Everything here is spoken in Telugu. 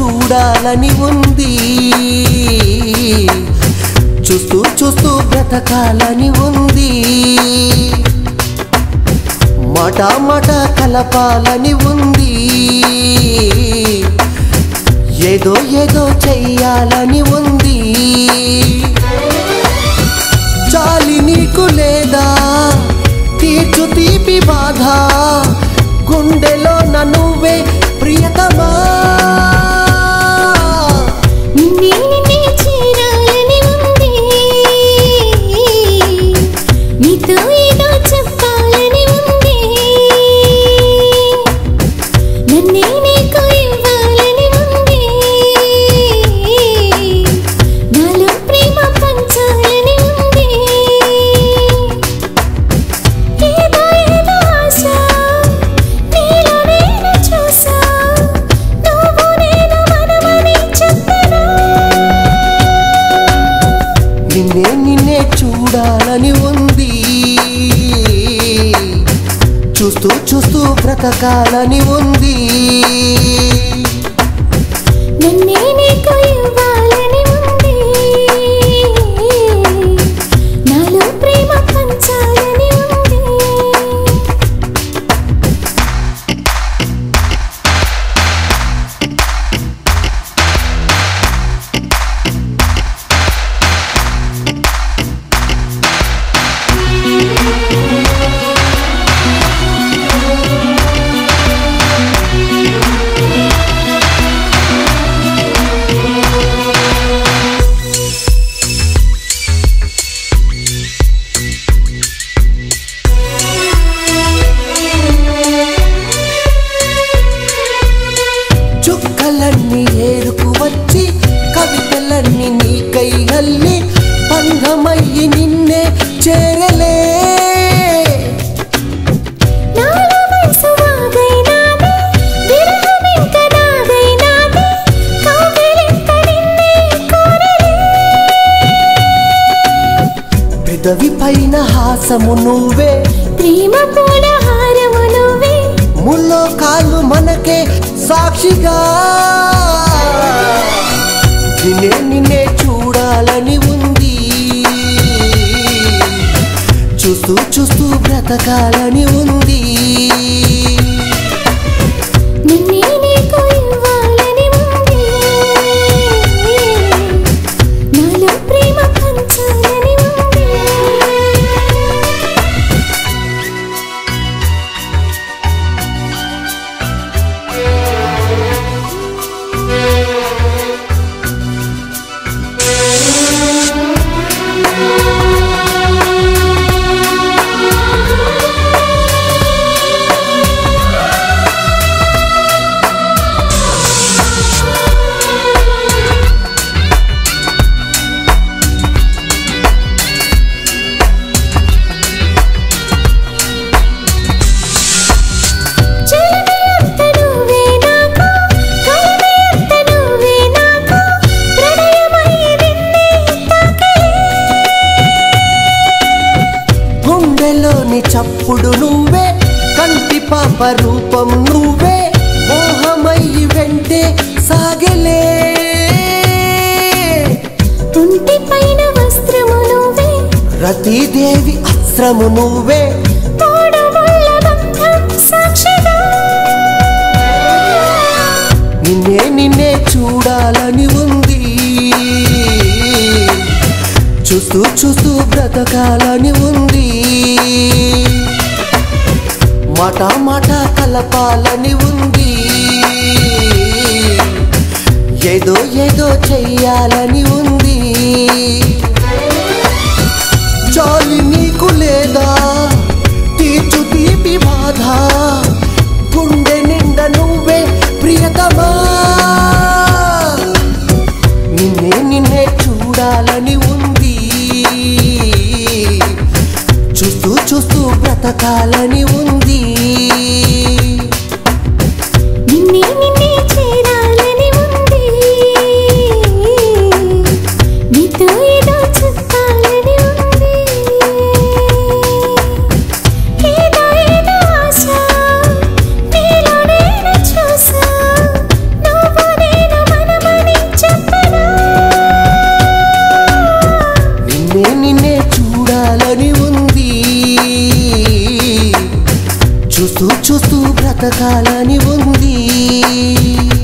చూడాలని ఉంది, చూస్తూ చూస్తూ బ్రతకాలని ఉంది, మాట మాట కలపాలని ఉంది, ఏదో ఏదో చెయ్యాలని ఉంది. చాలి నీకు లేదా తీర్చు తీపి బాధ, గుండెలో నువ్వే ప్రియతమా. నిన్నే చూడాలని ఉంది, చూస్తూ చూస్తూ బ్రతకాలని ఉంది, నన్నే నీకు ఇవ్వాలని ఉంది, నాలో ప్రేమ పంచాలని ఉంది. చుక్కలన్నీ ఏరుకు వచ్చి కవితలన్నీ నీకై అల్లి పంగమయ్యి నిన్నే చేరలే. పెదవి పైన హాసము నువ్వే, ప్రేమ పూల హారము నువ్వే, ముల్లోకాలు మనకే సాక్షిగా. నిన్నే చూడాలని ఉంది, చూస్తూ చూస్తూ బ్రతకాలని ఉంది, నిన్నే నీకు ఇవ్వాలని ఉంది, నాలో ప్రేమ పంచాలని ఉంది. గుండెలోని చప్పుడు నువ్వే, కంటి పాప రూపం నువ్వే, మోహమయ్యి వెంటే సాగలే. ఒంటి పైన వస్త్రము నువ్వే, రతీదేవి అస్త్రము నువ్వే, తోడముళ్ళ బంధం సాక్షిగా. నిన్నే చూడాలని ఉంది, చూస్తూ చూస్తూ బ్రతకాలని ఉంది, మాట మాట కలపాలని ఉంది, ఏదో ఏదో చెయ్యాలని ఉంది. చాలి నీకు లేదా తీర్చు తీపి బాధ, గుండె నిండా నువ్వే ప్రియతమా. నిన్నే చూడాలని ఉంది, చూస్తూ చూస్తూ బ్రతకాలని ఉంది, నిన్నే చేరాలని ఉంది, నీతో ఏదో చెప్పాలని ఉంది, ఏదో ఏదో ఆశ నీలో నేను చూసా, నువ్వు నేను చూస్తూ చూస్తూ బ్రతకాలని ఉంది.